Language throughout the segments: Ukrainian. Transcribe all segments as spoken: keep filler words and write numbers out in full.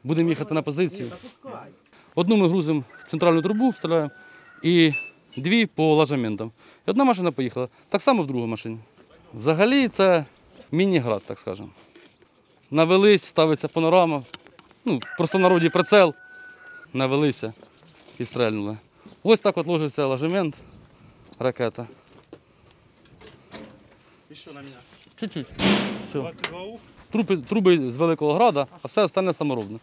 Будемо їхати на позицію. Одну ми грузимо в центральну трубу, вставляємо, і дві по ложементам. І одна машина поїхала. Так само в другу машині. Взагалі це міні-град, так скажемо. Навелись, ставиться панорама, ну, просто в народі прицел, навелися і стрельнули. Ось так от ложиться ложемент, ракета. І що на мене? Чуть-чуть. Все. двадцять два ух. Труби, труби з Великого Града, а все остальне саморобне.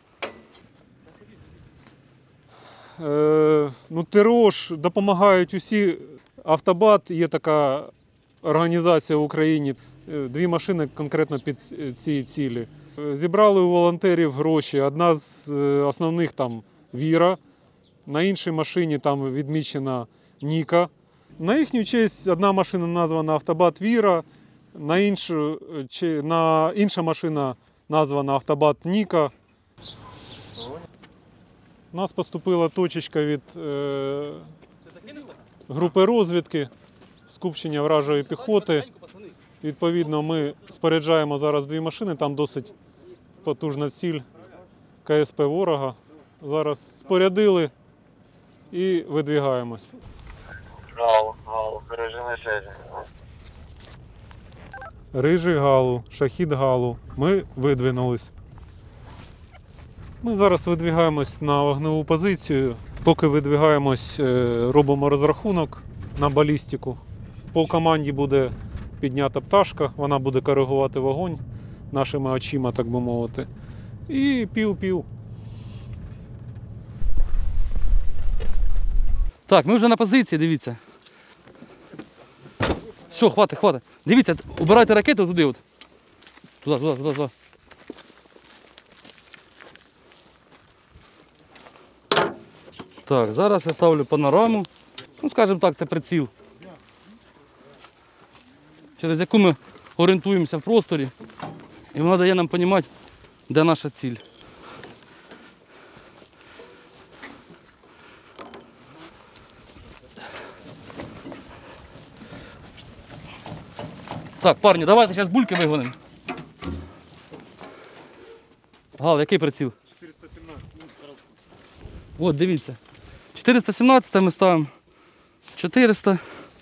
Е, ну, ТРО ж допомагають усі. Автобат, є така організація в Україні, е, дві машини конкретно під ці цілі. Е, Зібрали у волонтерів гроші. Одна з е, основних там Віра, на іншій машині там відмічена Ніка. На їхню честь одна машина названа Автобат Віра, на іншу, чи, на інша машина названа Автобат Ніка. У нас поступила точечка від е, групи розвідки, скупчення вражої піхоти. Відповідно, ми споряджаємо зараз дві машини, там досить потужна ціль ка ес пе ворога. Зараз спорядили і видвігаємось. Галу, галу, режим на связи. Рижий Галу, Шахід Галу. Ми видвинулись. Ми зараз видвігаємось на вогневу позицію. Поки видвігаємось, е, робимо розрахунок на балістику. По команді буде піднята пташка, вона буде коригувати вогонь нашими очима, так би мовити. І пів-пів. Так, ми вже на позиції, дивіться. Все, хватить, хватить. Дивіться, убирайте ракету туди от. Туди, туди, туди, туди. Так, зараз я ставлю панораму. Ну, скажімо так, це приціл. Через яку ми орієнтуємося в просторі. І вона дає нам розуміти, де наша ціль. Так, парні, давайте зараз бульки вигонимо. Гал, який приціл? чотириста сімнадцять. От, дивіться. чотириста сімнадцять ми ставимо. чотириста.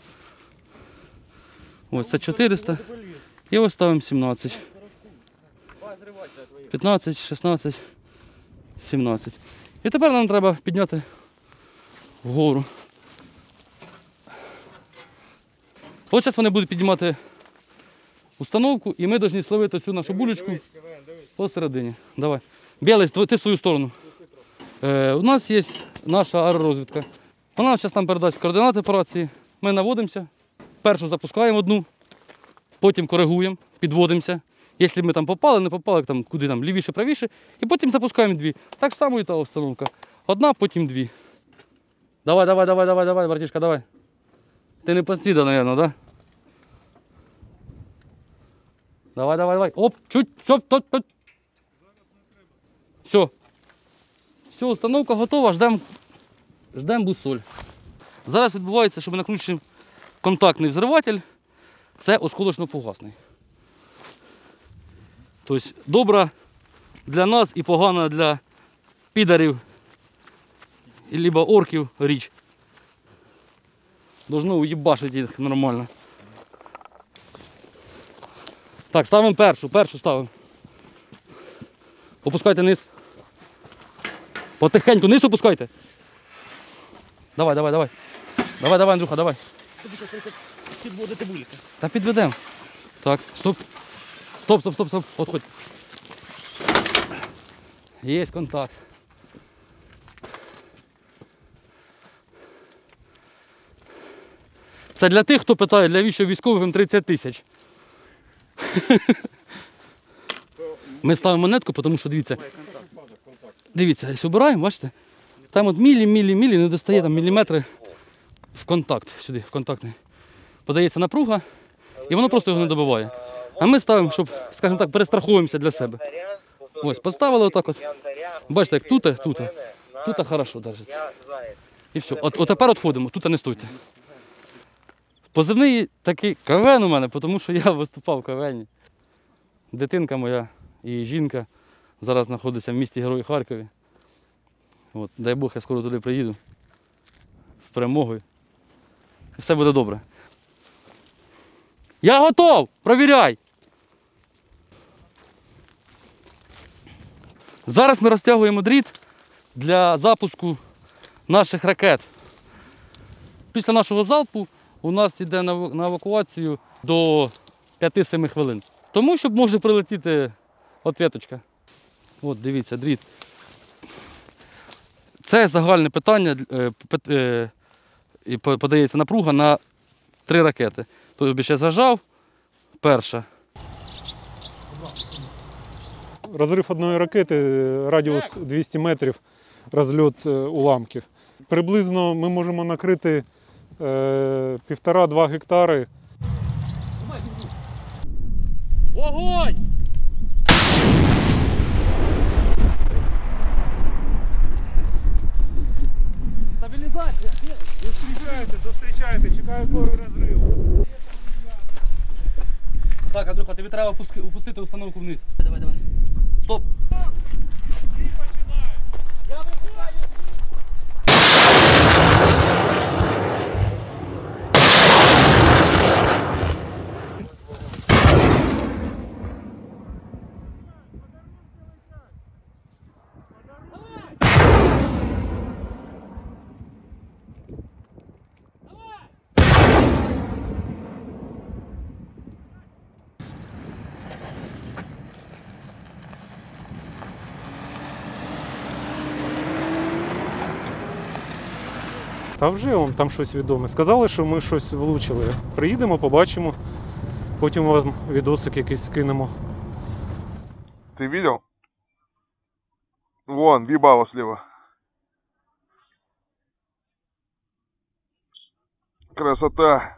Ось це чотириста. І ось ставимо сімнадцять. п'ятнадцять, шістнадцять, сімнадцять. І тепер нам треба підняти вгору. От зараз вони будуть піднімати установку, і ми повинні словити цю нашу булечку посередині. Давай. Білий, ти в свою сторону. Е, у нас є наша аеророзвідка. Вона зараз нам передасть координати операції. Ми наводимося, першу запускаємо одну, потім коригуємо, підводимося. Якщо ми там попали, не попали, там, куди там, лівіше, правіше, і потім запускаємо дві. Так само і та установка. Одна, потім дві. Давай, давай, давай, давай, давай, братішка, давай. Ти не постійно, мабуть, так? Да? Давай, давай, давай. Оп, чуть, все, топ, топ. Все. Все, установка готова, ждемо ждем бусоль. Зараз відбувається, що ми накручуємо контактний взриватель. Це осколочно-фугасний. Тобто добра для нас і погана для підарів, або орків річ. Должно уїбашити їх нормально. Так, ставимо першу, першу ставимо. Опускайте низ. Потихеньку, низ опускайте. Давай, давай, давай. Давай, давай, Андрюха, давай. Тобі зараз підводити бульки. Та підведемо. Так, стоп. Стоп, стоп, стоп, стоп. Отходь. Є контакт. Це для тих, хто питає, для віщо військовим тридцять тисяч. Ми ставимо монетку, тому що, дивіться, дивіться, якщо обираємо, бачите, там от мілі, мілі, мілі, не достає там міліметри в контакт, сюди, в контактний. Подається напруга, і воно просто його не добиває. А ми ставимо, щоб, скажімо так, перестраховуємося для себе. Ось, поставили отак от. Бачите, як тут, тут, тут хорошо держиться. І все. От, от тепер відходимо, тут не стойте. Позивний такий КВН у мене, тому що я виступав в КВНі. Дитинка моя і жінка зараз знаходиться в місті Герої Харкові. От, дай Бог, я скоро туди приїду з перемогою. І все буде добре. Я готов! Провіряй! Зараз ми розтягуємо дріт для запуску наших ракет. Після нашого залпу у нас йде на евакуацію до п'яти-семи хвилин. Тому, щоб може прилетіти ответочка. От, дивіться, дріт. Це загальне питання, і подається напруга на три ракети. Тобто ще зажав, перша. Розрив одної ракети, радіус двісті метрів, розльот уламків. Приблизно ми можемо накрити е, півтора-два гектари. Огонь! Стабілізація! Зустрічайте, зустрічайте, чекаю кори розриву. Так, Андрюха, тобі треба опуски- опустити установку вниз. Давай, давай. Стоп! Та вже вам там щось відоме. Сказали, що ми щось влучили. Приїдемо, побачимо, потім вам відосик якийсь скинемо. Ты видел? Вон, въебало слева. Красота.